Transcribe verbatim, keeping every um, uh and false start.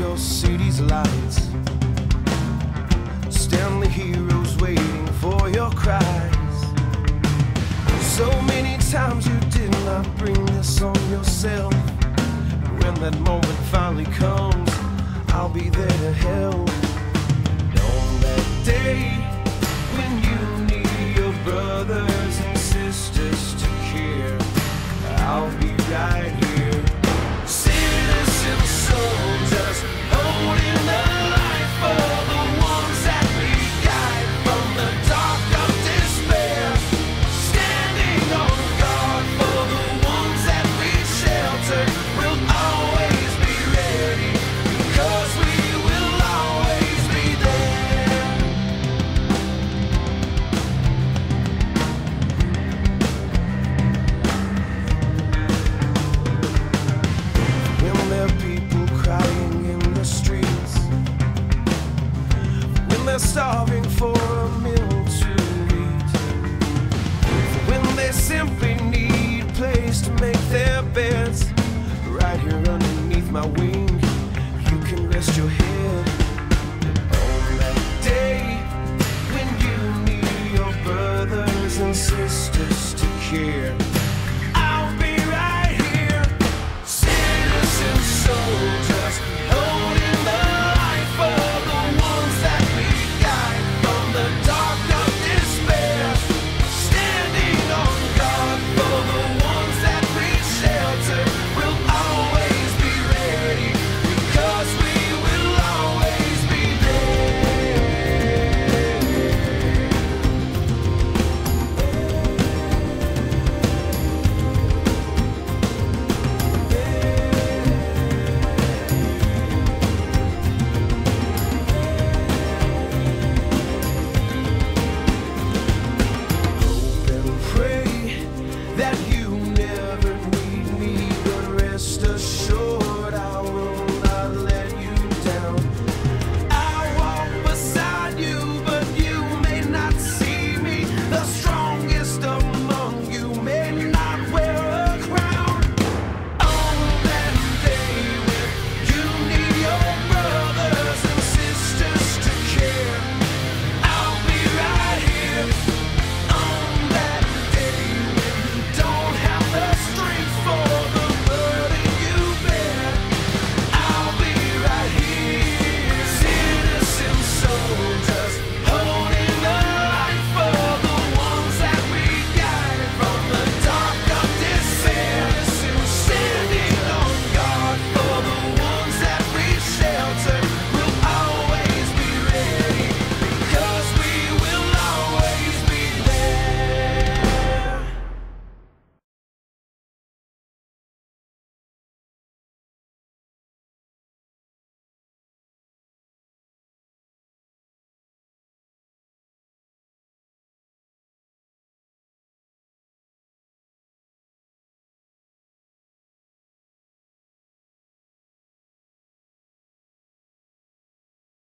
your city's lights. Stand the heroes waiting for your cries. So many times you did not bring this on yourself. When that moment finally comes, I'll be there to help. And on that day when you need your brothers and sisters to care, I'll be right here. Citizen soldiers holding the light for the ones that we guide from the dark of despair. Standing on guard for the ones that we shelter. We'll always be ready, because we will always be there. When there are people crying in the streets, when they're starving for a meal to eat, when they simply need a place to make their beds, right here underneath my wing, you can rest your head. On that day when you need your brothers and sisters to care,